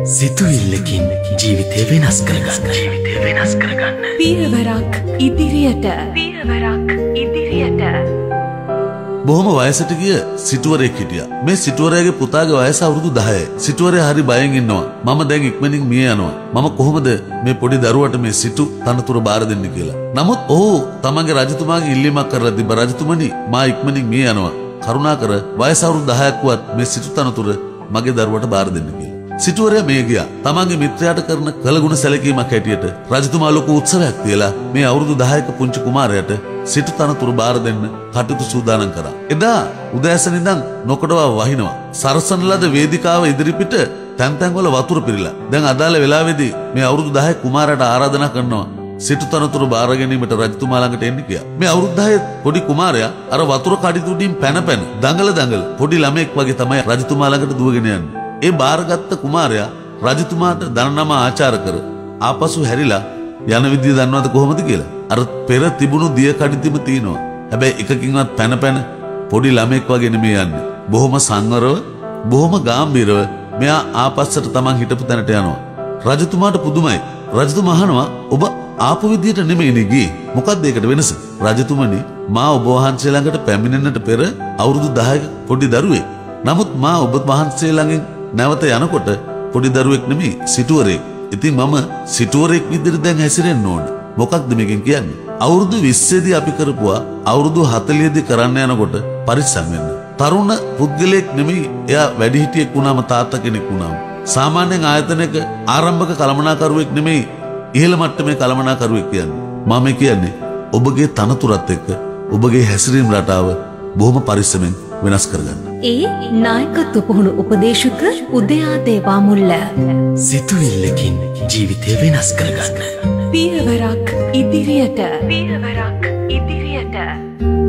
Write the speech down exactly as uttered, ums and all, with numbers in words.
සිතුවිල්ලකින් ජීවිතය වෙනස් කරගන්න. ජීවිතය වෙනස් කරගන්න. පියවරක් ඉදිරියට. පියවරක් ඉදිරියට. බොහොම වයසට ගිය සිටුවරයෙක් හිටියා. මේ සිටුවරයාගේ පුතාගේ වයස අවුරුදු දහයයි. සිටුවරයා හරි බයෙන් ඉන්නවා. මම දැන් ඉක්මනින් මිය යනවා. මම කොහොමද මේ පොඩි දරුවට මේ සිටු තනතුර බාර දෙන්නේ කියලා. නමුත් ඔහු තමන්ගේ රජතුමාගෙන් ඉල්ලීමක් කරලා තිබ්බ, රජතුමනි මා ඉක්මනින් මිය යනවා. කරුණාකර වයස අවුරුදු දහයක් වත් මේ සිටු තනතුර මගේ දරුවට බාර දෙන්න කියලා. සිටුවරයා මේ ගියා. තමන්ගේ මිත්‍රයාට කරන කළගුණ සැලකීමක් හැටියට රජතුමා ලොකු උත්සවයක් තියලා මේ අවුරුදු දහයක පුංචි කුමාරයාට සිටු තනතුරු බාර දෙන්න කටයුතු සූදානම් කරා. එදා උදෑසන ඉඳන් නොකඩවා වහිනවා. සරසන ලද වේදිකාව ඉදිරිපිට තැන් තැන් වල වතුර පිරিলা. දැන් අදාළ වෙලාවේදී මේ අවුරුදු දහය කුමාරයාට ආරාධනා කරනවා සිටු තනතුරු බාර ගැනීමට රජතුමා ළඟට එන්න කියලා. මේ අවුරුදු දහය පොඩි කුමාරයා අර වතුර කඩਿੱතු උඩින් පැන පැන දඟල දඟල පොඩි ළමෙක් වගේ තමයි රජතුමා ළඟට දුවගෙන යන්නේ. ඒ බාරගත්ත කුමාරයා රජතුමාට දනනම ආචාර කර ආපසු හැරිලා යන විදිය දන්නවද කොහොමද කියලා? අර පෙර තිබුණු දිය කඩਿੱතිම තියෙනවා. හැබැයි එකකින්වත් පැන පැන පොඩි ළමෙක් වගේ නෙමෙයි යන්නේ. බොහොම සංවරව, බොහොම ගැඹීරව මෙයා ආපස්සට තමන් හිටපු තැනට යනවා. රජතුමාට පුදුමයි. රජතුමා අහනවා, ඔබ ආපු විදියට නෙමෙයිනේ ගියේ. මොකක්ද ඒකට වෙනස? රජතුමනි, මා ඔබ වහන්සේ ළඟට පැමිණෙන්නට පෙර අවුරුදු දහයක පොඩි දරුවෙක්. නමුත් මා ඔබ වහන්සේ ළඟින් නැවත යනකොට පොඩි දරුවෙක් නෙමෙයි, සිටුවරයෙක්. ඉතින් මම සිටුවරයෙක් විදිහට දැන් හැසිරෙන්න ඕන. මොකක්ද මේකෙන් කියන්නේ? අවුරුදු විස්සේදී අපි කරපුවා අවුරුදු හතළිහදී කරන්න යනකොට පරිස්සම් වෙන්න. තරුණ පුද්ගලයෙක් නෙමෙයි, එයා වැඩිහිටියෙක් වුණාම තාත්තා කෙනෙක් වුණාම. සාමාන්‍යයෙන් ආයතනයක ආරම්භක කළමනාකරුවෙක් නෙමෙයි, ඉහළ මට්ටමේ කළමනාකරුවෙක් කියන්නේ. මම කියන්නේ ඔබගේ තනතුරත් එක්ක ඔබගේ හැසිරීම් රටාව බොහොම පරිස්සමෙන් වෙනස් කරගන්න. ඒ නායකත්ව පුහුණු උපදේශක උදයා දේවාමුල්ල. සිතුවිල්ලකින් ජීවිතය වෙනස් කරගන්න. පියවරක් ඉදිරියට. පියවරක් ඉදිරියට.